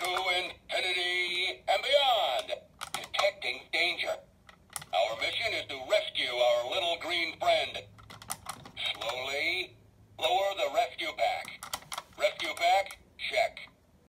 to infinity and beyond, detecting danger. Our mission is to rescue our little green friend.